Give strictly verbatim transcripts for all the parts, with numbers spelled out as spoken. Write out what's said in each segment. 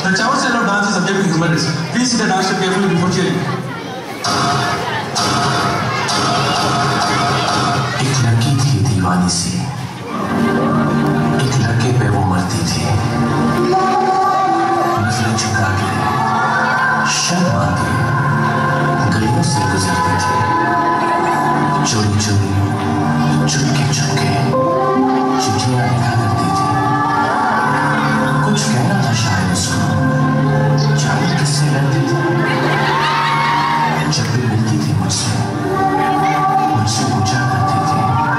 The Chavat style of dance is subject to humor. Please see the dance step carefully before cheering. एक लड़की थी दीवानी सी, एक लड़के पे वो मरती थी। नजरें झुका के शर्मा के गलियों से गुजरती थी। चोरी चोरी चुपके चुपके चिट्ठियां लिखा करती थी। कुछ कहना था शायद उसको, जाने किससे लड़ती थी। जब भी मिलती थी मुझसे मुझसे पूछा करती थी,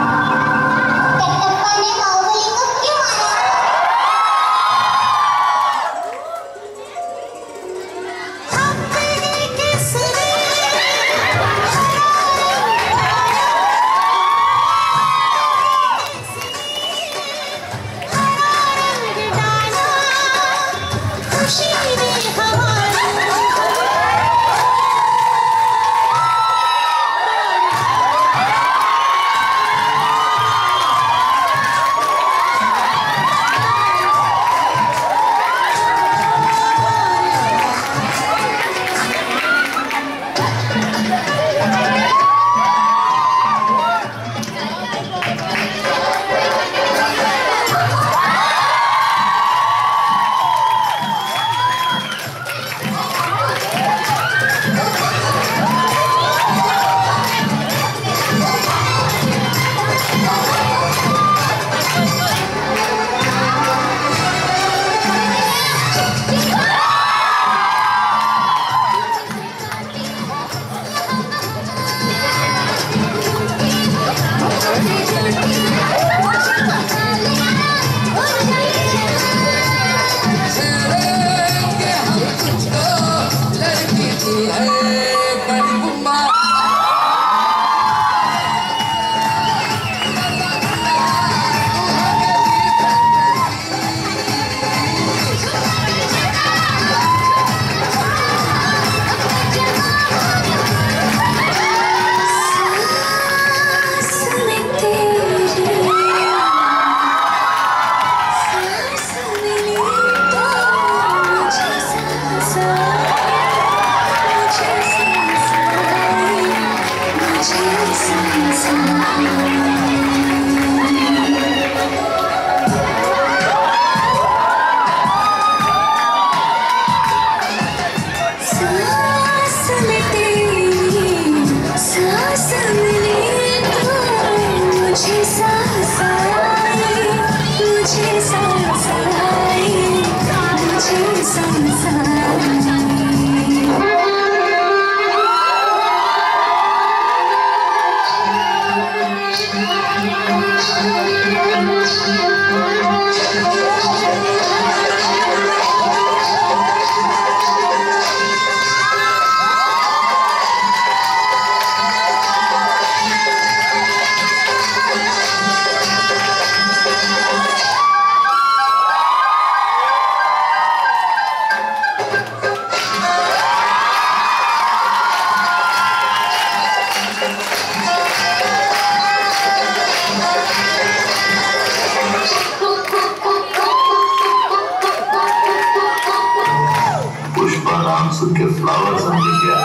के फ्लावर समझ गया,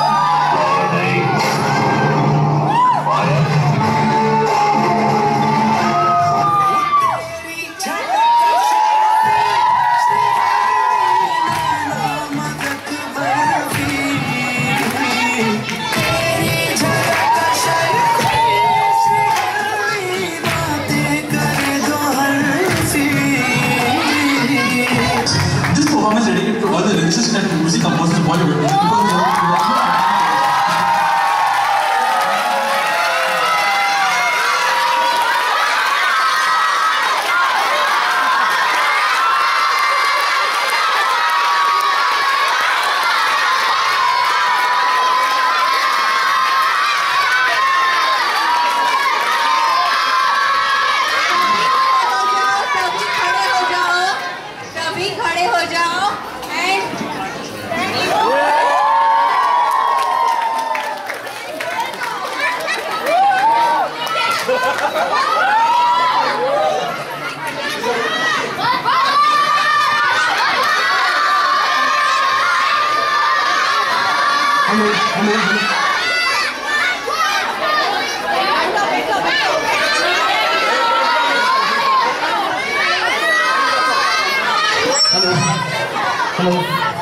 फ्लावर नहीं fire. This performance is dedicated to all the lyricists and music composers of Bollywood. Because they are hello hello hello hello hello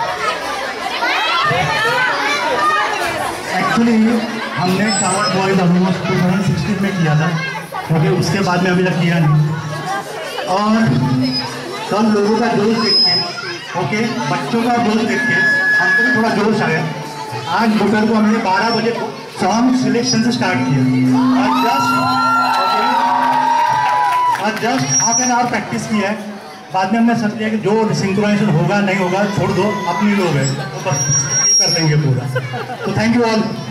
actually हमने Chavat boys almost two thousand sixteen में किया था, क्योंकि उसके बाद में अभी तक किया नहीं। और सब लोगों का जोश देख के, ओके, बच्चों का जोश देख के हमको भी थोड़ा जोश आया। आज दोपहर को हमने बारह बजे सॉन्ग सिलेक्शन से स्टार्ट किया और जस्ट ओके और just half an hour practice किया है। बाद में हमने सोच लिया कि जो सिंक्रोनाइजेशन होगा नहीं होगा छोड़ दो, अपनी लोग हैं तो बस कर देंगे पूरा। तो थैंक यू ऑल।